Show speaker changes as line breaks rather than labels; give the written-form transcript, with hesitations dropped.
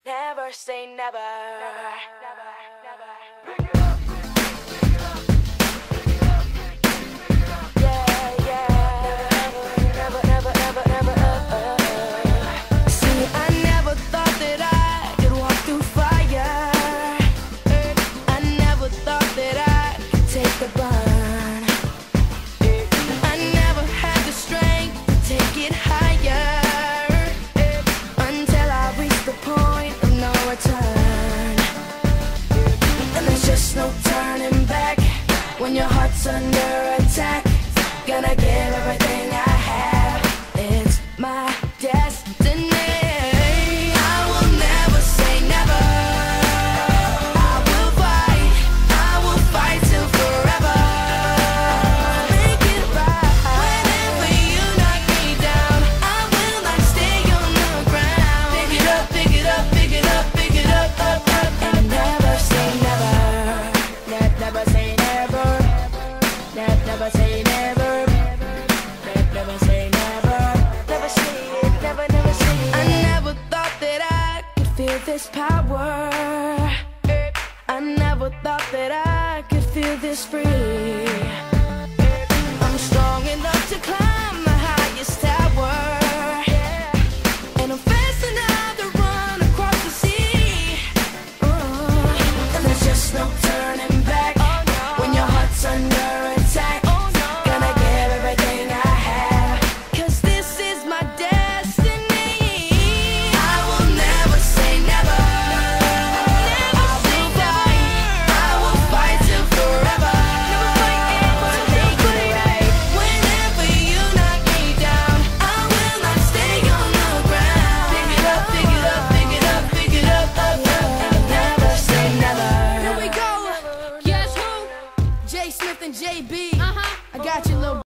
Never say never. No turning back when your heart's under attack. Gonna give everything I have. It's my destiny. I will never say never. I will fight till forever. Make it right. Whenever you knock me down, I will not stay on the ground. Pick it up, pick it up, pick it up, pick it up, up, up, and never say never. Never say never. Never say never. Never say never. Never say it. Never say it. I never thought that I could feel this power. I never thought that I could feel this free. I'm strong enough to climb the highest tower, and I'm fast enough to run across the sea. And there's just no turning back when your heart's under attack. Gonna give everything I have, 'cause this is my destiny. I will never say never. I will fight till forever. Take it right. Whenever you knock me down, I will not stay on the ground. Pick it up, pick it up, pick it up, pick it up, up, up, and never say never.
Here we go. Guess who? J. Smith and JB. I got you, little